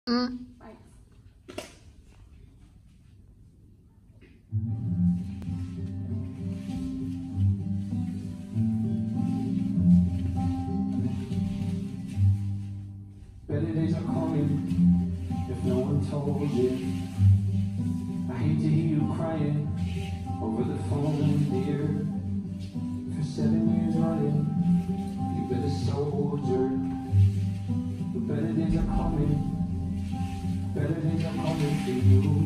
Mm. Better days are coming if no one told you. I hate to hear you crying over the phone, dear. For 7 years running, you've been a soldier. But better days are coming for you.